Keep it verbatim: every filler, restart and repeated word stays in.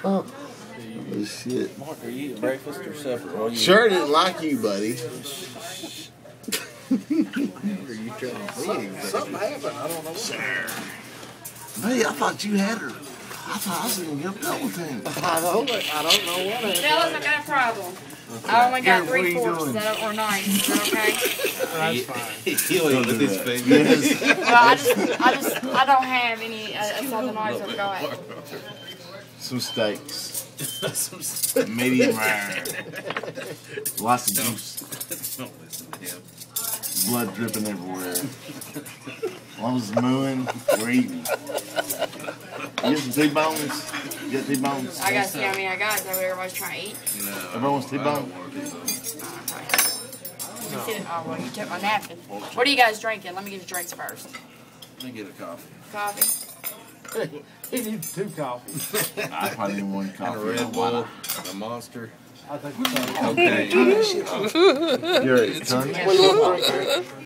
Oh shit. Mark, are you eating breakfast or supper? Or you Sure didn't like you, buddy. Something happened. I don't know. Sure. Buddy, I thought you had her. I thought I was gonna get a double team. I don't. I don't know what happened. Fellas, I got a problem. I only got Gary, three what are you forks doing? that are nine. Is that okay? That's fine. He'll eat with his fingers. Yes. Well, I just, I just, I don't have any uh, southern knives that go at. Some steaks. Medium rare. Lots of juice. Don't listen to him. Blood dripping everywhere. As long as it's mooing, we're eating. You get some T-bones? You got T-bones? I got to see how many I got. Is that what everybody's trying to eat? No. Everyone wants T-bone? I don't want T-bones. Oh, okay. You sit- oh, well, you took my napkin. What are you guys drinking? Let me get your drinks first. Let me get a coffee. Coffee. He needs two coffees. I probably need one And coffee. a Red Bull, a Monster. I think so. Okay. Gary, turn that shit off.